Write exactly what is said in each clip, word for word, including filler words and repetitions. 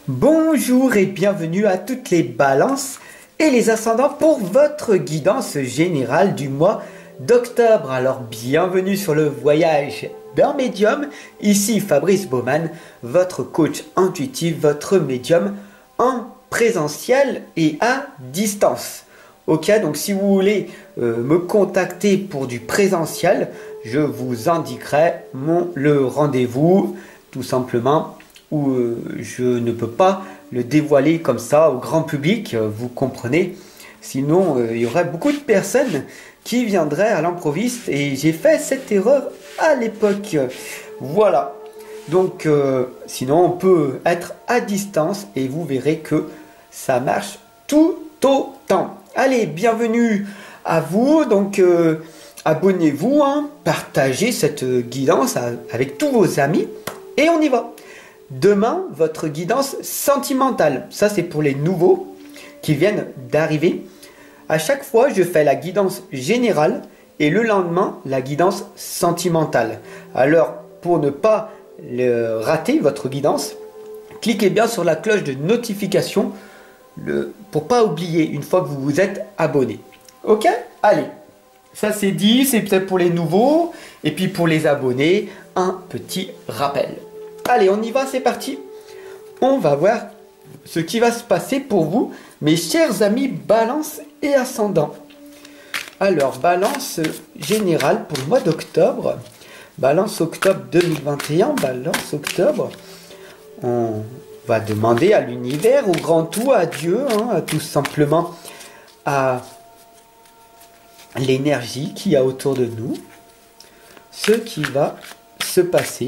Bonjour et bienvenue à toutes les balances et les ascendants pour votre guidance générale du mois d'octobre. Alors bienvenue sur le voyage d'un médium. Ici Fabrice Baumann, votre coach intuitif, votre médium en présentiel et à distance. Ok, donc si vous voulez euh, me contacter pour du présentiel, je vous indiquerai mon, le rendez-vous tout simplement où euh, je ne peux pas le dévoiler comme ça au grand public, euh, vous comprenez. Sinon, euh, il y aurait beaucoup de personnes qui viendraient à l'improviste et j'ai fait cette erreur à l'époque. Voilà. Donc, euh, sinon, on peut être à distance et vous verrez que ça marche tout autant. Allez, bienvenue à vous. Donc, euh, abonnez-vous, hein, partagez cette guidance avec tous vos amis et on y va. Demain, votre guidance sentimentale. Ça, c'est pour les nouveaux qui viennent d'arriver. À chaque fois, je fais la guidance générale et le lendemain, la guidance sentimentale. Alors, pour ne pas le rater, votre guidance, cliquez bien sur la cloche de notification le, pour ne pas oublier une fois que vous vous êtes abonné. Ok? Allez, ça c'est dit, c'est peut-être pour les nouveaux. Et puis pour les abonnés, un petit rappel. Allez, on y va, c'est parti. On va voir ce qui va se passer pour vous, mes chers amis Balance et Ascendant. Alors, Balance générale pour le mois d'octobre. Balance octobre deux mille vingt et un, Balance octobre. On va demander à l'univers, au grand tout, à Dieu, hein, tout simplement à l'énergie qu'il y a autour de nous, ce qui va se passer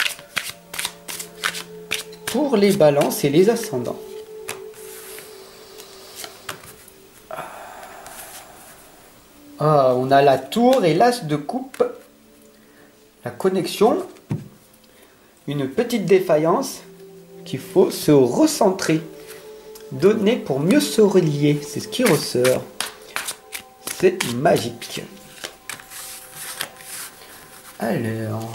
pour les balances et les ascendants. Ah, on a la tour et l'as de coupe. La connexion. Une petite défaillance qu'il faut se recentrer. Donner pour mieux se relier. C'est ce qui ressort. C'est magique. Alors...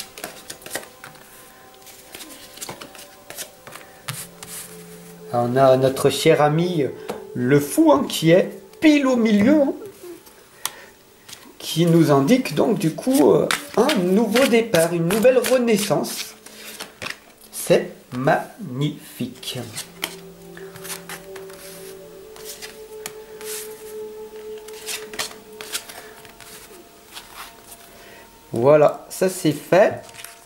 on a notre cher ami le fou, hein, qui est pile au milieu, hein, qui nous indique donc du coup euh, un nouveau départ, une nouvelle renaissance. C'est magnifique. Voilà, ça c'est fait.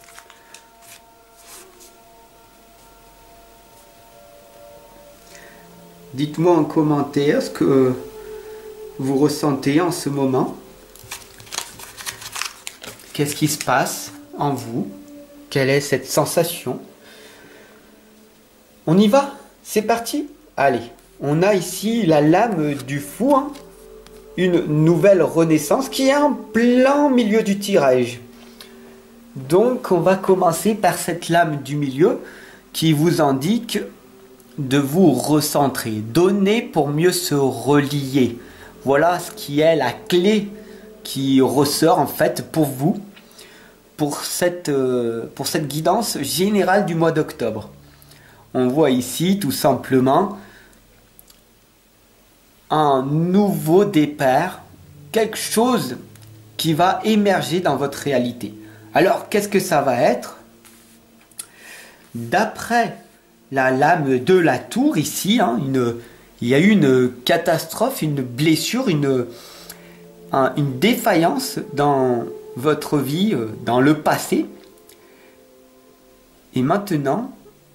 Dites-moi en commentaire ce que vous ressentez en ce moment. Qu'est-ce qui se passe en vous? Quelle est cette sensation? On y va? C'est parti? Allez, on a ici la lame du fou, hein, une nouvelle renaissance qui est en plein milieu du tirage. Donc on va commencer par cette lame du milieu qui vous indique de vous recentrer, donner pour mieux se relier. Voilà ce qui est la clé qui ressort en fait pour vous, pour cette, euh, pour cette guidance générale du mois d'octobre. On voit ici tout simplement un nouveau départ, quelque chose qui va émerger dans votre réalité. Alors qu'est-ce que ça va être? D'après la lame de la tour ici, hein, une, il y a eu une catastrophe, une blessure, une, un, une défaillance dans votre vie, euh, dans le passé. Et maintenant,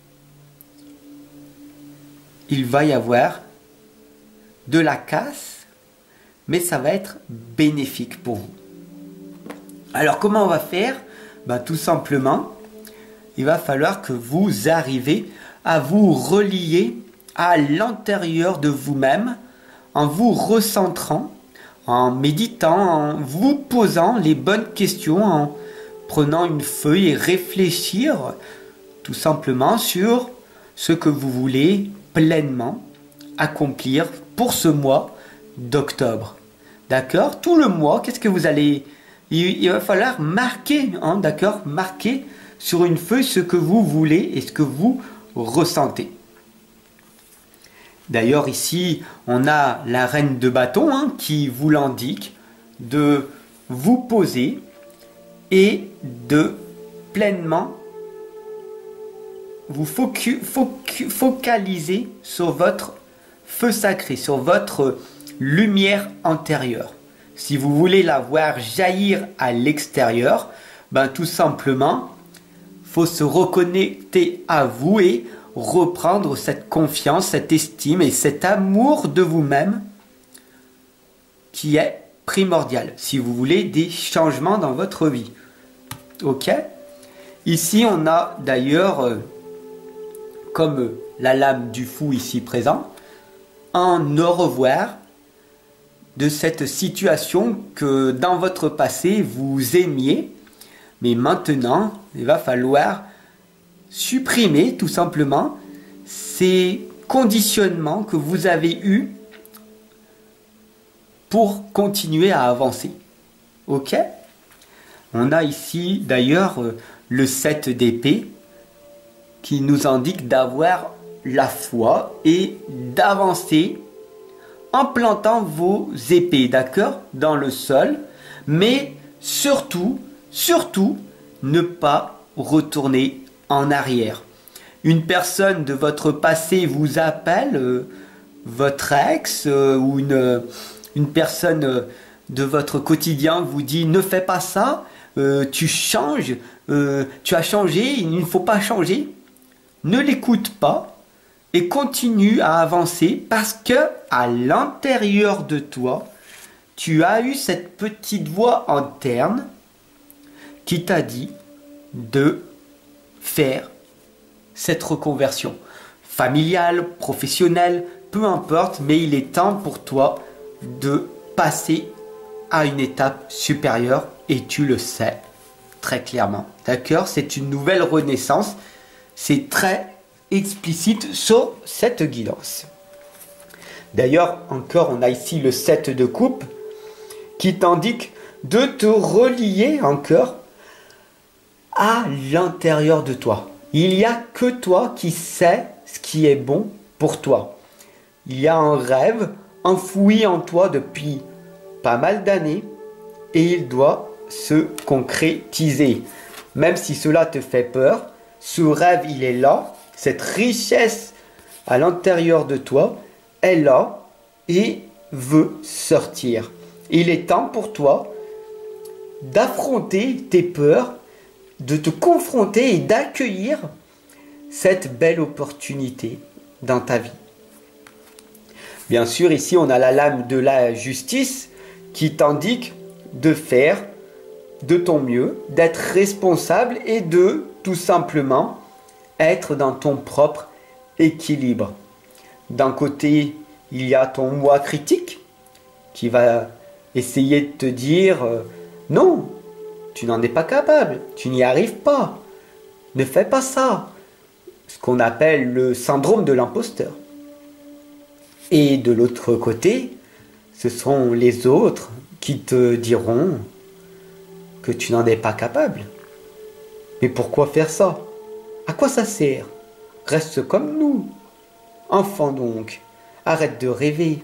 il va y avoir de la casse, mais ça va être bénéfique pour vous. Alors comment on va faire? Ben, tout simplement, il va falloir que vous arrivez à vous relier à l'intérieur de vous-même en vous recentrant, en méditant, en vous posant les bonnes questions, en prenant une feuille et réfléchir tout simplement sur ce que vous voulez pleinement accomplir pour ce mois d'octobre. D'accord? Tout le mois, qu'est-ce que vous allez... Il, il va falloir marquer, hein, d'accord? Marquer sur une feuille ce que vous voulez et ce que vous ressentez. D'ailleurs ici, on a la reine de bâton hein, qui vous l'indique, de vous poser et de pleinement vous focu, focu, focaliser sur votre feu sacré, sur votre lumière intérieure. Si vous voulez la voir jaillir à l'extérieur, ben tout simplement, faut se reconnecter à vous et reprendre cette confiance, cette estime et cet amour de vous-même qui est primordial si vous voulez des changements dans votre vie. Ok? Ici, on a d'ailleurs, euh, comme la lame du fou ici présent, un au revoir de cette situation que dans votre passé vous aimiez, mais maintenant il va falloir supprimer tout simplement ces conditionnements que vous avez eus pour continuer à avancer. Ok? On a ici d'ailleurs le sept d'épée qui nous indique d'avoir la foi et d'avancer en plantant vos épées, d'accord, dans le sol, mais surtout, surtout, ne pas retourner en arrière. Une personne de votre passé vous appelle, euh, votre ex, euh, ou une, une personne euh, de votre quotidien vous dit « ne fais pas ça, euh, tu changes, euh, tu as changé, il ne faut pas changer ». Ne l'écoute pas. Et continue à avancer parce que à l'intérieur de toi, tu as eu cette petite voix interne qui t'a dit de faire cette reconversion. Familiale, professionnelle, peu importe, mais il est temps pour toi de passer à une étape supérieure et tu le sais très clairement. D'accord? C'est une nouvelle renaissance. C'est très explicite sur cette guidance. D'ailleurs, encore, on a ici le sept de coupe qui t'indique de te relier encore à l'intérieur de toi. Il n'y a que toi qui sais ce qui est bon pour toi. Il y a un rêve enfoui en toi depuis pas mal d'années et il doit se concrétiser. Même si cela te fait peur, ce rêve, il est là. Cette richesse à l'intérieur de toi est là et veut sortir. Il est temps pour toi d'affronter tes peurs, de te confronter et d'accueillir cette belle opportunité dans ta vie. Bien sûr, ici, on a la lame de la justice qui t'indique de faire de ton mieux, d'être responsable et de tout simplement être dans ton propre équilibre. D'un côté, il y a ton moi critique qui va essayer de te dire euh, non, tu n'en es pas capable, tu n'y arrives pas, ne fais pas ça. Ce qu'on appelle le syndrome de l'imposteur. Et de l'autre côté, ce sont les autres qui te diront que tu n'en es pas capable. Mais pourquoi faire ça? À quoi ça sert? Reste comme nous. Enfant donc, arrête de rêver.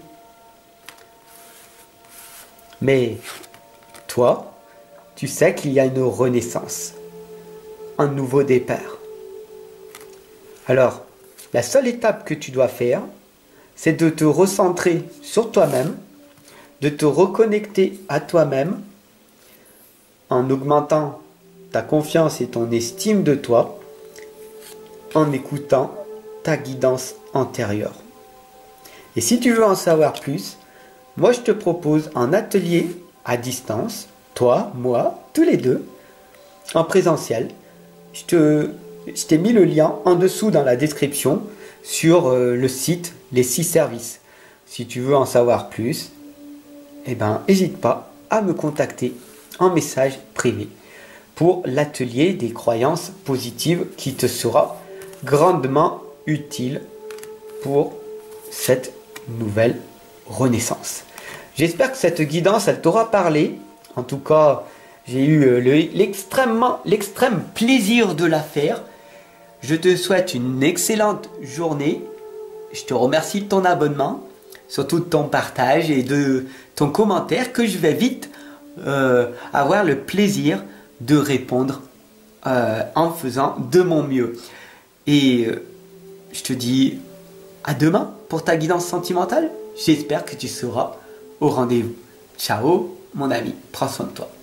Mais toi, tu sais qu'il y a une renaissance, un nouveau départ. Alors, la seule étape que tu dois faire, c'est de te recentrer sur toi-même, de te reconnecter à toi-même, en augmentant ta confiance et ton estime de toi, en écoutant ta guidance antérieure. Et si tu veux en savoir plus, moi je te propose un atelier à distance, toi, moi, tous les deux, en présentiel. Je te, je t'ai mis le lien en dessous dans la description sur euh, le site Les six services. Si tu veux en savoir plus, eh ben, n'hésite pas à me contacter en message privé pour l'atelier des croyances positives qui te sera grandement utile pour cette nouvelle renaissance. J'espère que cette guidance, elle t'aura parlé. En tout cas, j'ai eu l'extrêmement, l'extrême plaisir de la faire. Je te souhaite une excellente journée je te remercie de ton abonnement, surtout de ton partage et de ton commentaire que je vais vite euh, avoir le plaisir de répondre euh, en faisant de mon mieux. Et euh, je te dis à demain pour ta guidance sentimentale. J'espère que tu seras au rendez-vous. Ciao mon ami, prends soin de toi.